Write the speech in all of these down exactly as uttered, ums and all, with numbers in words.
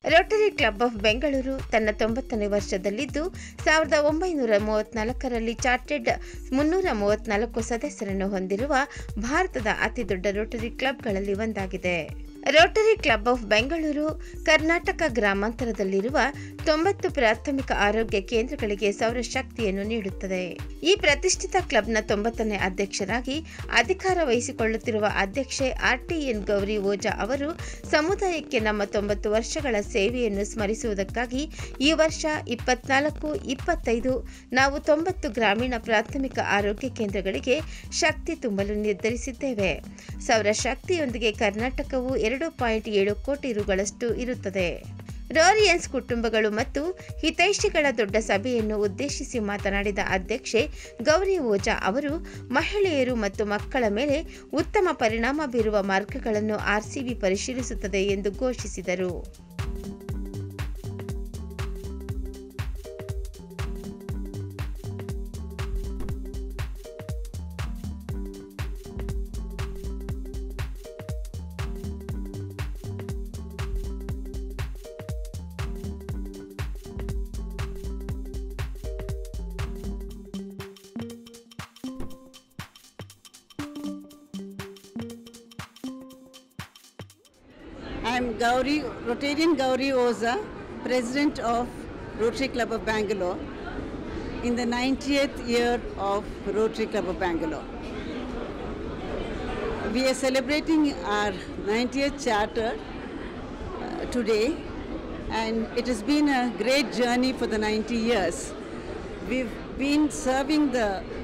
Rotary club of Bengaluru ತನ್ನ ತೊಂಬತ್ತನೇ ವರ್ಷದಲ್ಲಿದ್ದು ಸಾವಿರದ ಒಂಬೈನೂರ ಮೂವತ್ನಾಲ್ಕರಲ್ಲಿ ಚಾರ್ಟೆಡ್ ಮುನ್ನೂರ ಮೂವತ್ನಾಲ್ಕು ಸದಸ್ಯರನ್ನು ಹೊಂದಿರುವ ಭಾರತದ ಅತಿದೊಡ್ಡ ರೋಟರಿ ಕ್ಲಬ್ಗಳಲ್ಲಿ ಒಂದಾಗಿದೆ. Rotary club of Bengaluru Karnataka ಗ್ರಾಮಾಂತರದಲ್ಲಿರುವ ತೊಂಬತ್ತು ಪ್ರಾಥಮಿಕ ಆರೋಗ್ಯ ಕೇಂದ್ರಗಳಿಗೆ ಸೌರಶಕ್ತಿಯನ್ನು ನೀಡುತ್ತದೆ. ಈ ಪ್ರತಿಷ್ಠಿತ ಕ್ಲಬ್ನ ತೊಂಬತ್ತನೇ ಅಧ್ಯಕ್ಷರಾಗಿ ಅಧಿಕಾರ ವಹಿಸಿಕೊಳ್ಳುತ್ತಿರುವ ಅಧ್ಯಕ್ಷೆ R T N Gauri Oza ಅವರು ಸಮುದಾಯಕ್ಕೆ ನಮ್ಮ ತೊಂಬತ್ತು ವರ್ಷಗಳ ಸೇವೆಯನ್ನು ಸ್ಮರಿಸುವುದಕ್ಕಾಗಿ ಈ ವರ್ಷ ಇಪ್ಪತ್ನಾಲ್ಕು ಇಪ್ಪತ್ತೈದು ನಾವು ತೊಂಬತ್ತು ಗ್ರಾಮೀಣ ಪ್ರಾಥಮಿಕ ಆರೋಗ್ಯ ಕೇಂದ್ರಗಳಿಗೆ ಶಕ್ತಿ ತುಂಬಲು ನಿರ್ಧರಿಸಿದ್ದೇವೆ. ಸೌರಶಕ್ತಿಯೊಂದಿಗೆ ಕರ್ನಾಟಕವು ಎರಡು ಪಾಯಿಂಟ್ ಏಳು ಕೋಟಿ ರುಗಳಷ್ಟು ಇರುತ್ತದೆ. ರೋರಿಯನ್ಸ್ ಕುಟುಂಬಗಳು ಮತ್ತು ಹಿತೈಷಿಗಳ ದೊಡ್ಡ ಸಭೆಯನ್ನು ಉದ್ದೇಶಿಸಿ ಮಾತನಾಡಿದ ಅಧ್ಯಕ್ಷೆ ಗೌರಿ ಓಜಾ ಅವರು ಮಹಿಳೆಯರು ಮತ್ತು ಮಕ್ಕಳ ಮೇಲೆ ಉತ್ತಮ ಪರಿಣಾಮ ಬೀರುವ ಮಾರ್ಗಗಳನ್ನು ಆರ್ಸಿಬಿ ಪರಿಶೀಲಿಸುತ್ತದೆ ಎಂದು ಘೋಷಿಸಿದರು. I am Gauri, Rotarian Gauri Oza, President of Rotary Club of Bangalore in the ninetieth year of Rotary Club of Bangalore. We are celebrating our ninetieth charter uh, today, and it has been a great journey for the ninety years. We've been serving the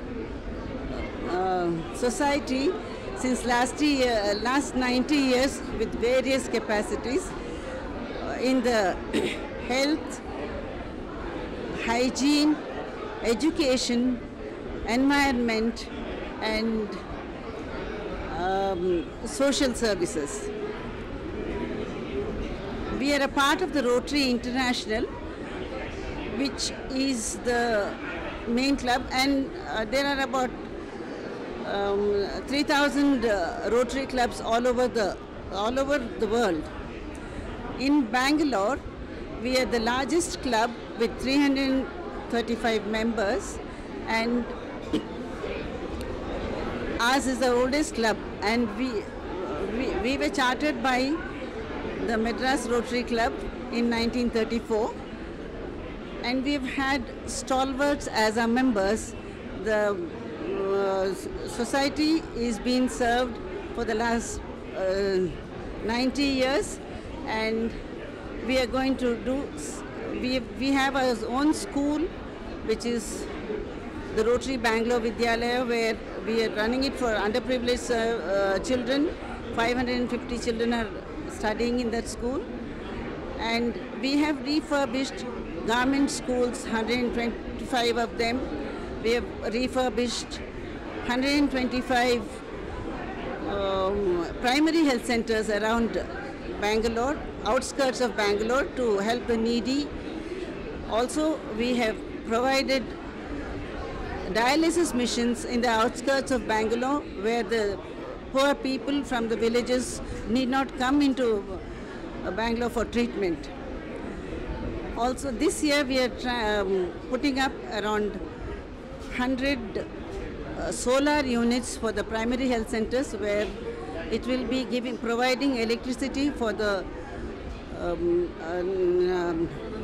uh, society since last year, last ninety years with various capacities uh, in the health, hygiene, education, environment and um, social services. We are a part of the Rotary International, which is the main club, and uh, there are about Um, three thousand uh, Rotary clubs all over the all over the world. In Bangalore, we are the largest club with three hundred thirty-five members, and ours is the oldest club. And we, we we were chartered by the Madras Rotary Club in nineteen thirty-four, and we've had stalwarts as our members. The Uh, society is being served for the last uh, ninety years, and we are going to do, we, we have our own school, which is the Rotary Bangalore Vidyalaya, where we are running it for underprivileged uh, uh, children. five hundred fifty children are studying in that school, and we have refurbished government schools, one hundred twenty-five of them. We have refurbished one hundred twenty-five um, primary health centers around Bangalore, outskirts of Bangalore, to help the needy. Also, we have provided dialysis missions in the outskirts of Bangalore, where the poor people from the villages need not come into Bangalore for treatment. Also, this year we are um, putting up around one hundred uh, solar units for the primary health centers, where it will be giving providing electricity for the um, um,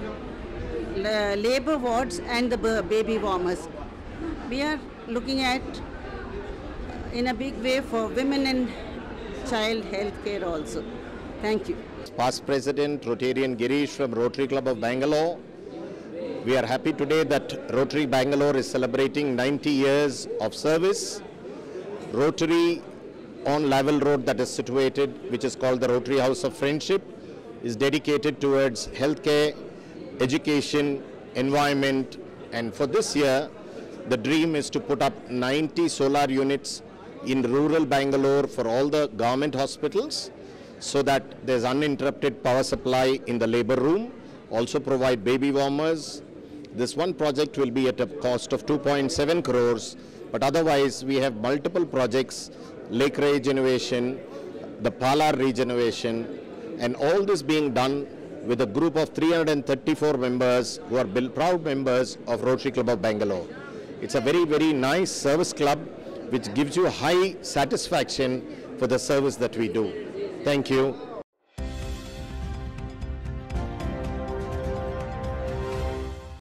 labor wards and the baby warmers. We are looking at uh, in a big way for women and child health care also. Thank you. Past President Rotarian Girish from Rotary Club of Bangalore. We are happy today that Rotary Bangalore is celebrating ninety years of service. Rotary on Lavel Road, that is situated, which is called the Rotary House of Friendship, is dedicated towards healthcare, education, environment, and for this year the dream is to put up ninety solar units in rural Bangalore for all the government hospitals, so that there's uninterrupted power supply in the labor room. Also provide baby warmers. This one project will be at a cost of two point seven crores, but otherwise we have multiple projects, lake regeneration, the Palar regeneration, and all this being done with a group of three hundred thirty-four members who are proud members of Rotary Club of Bangalore. It's a very, very nice service club which gives you high satisfaction for the service that we do. Thank you.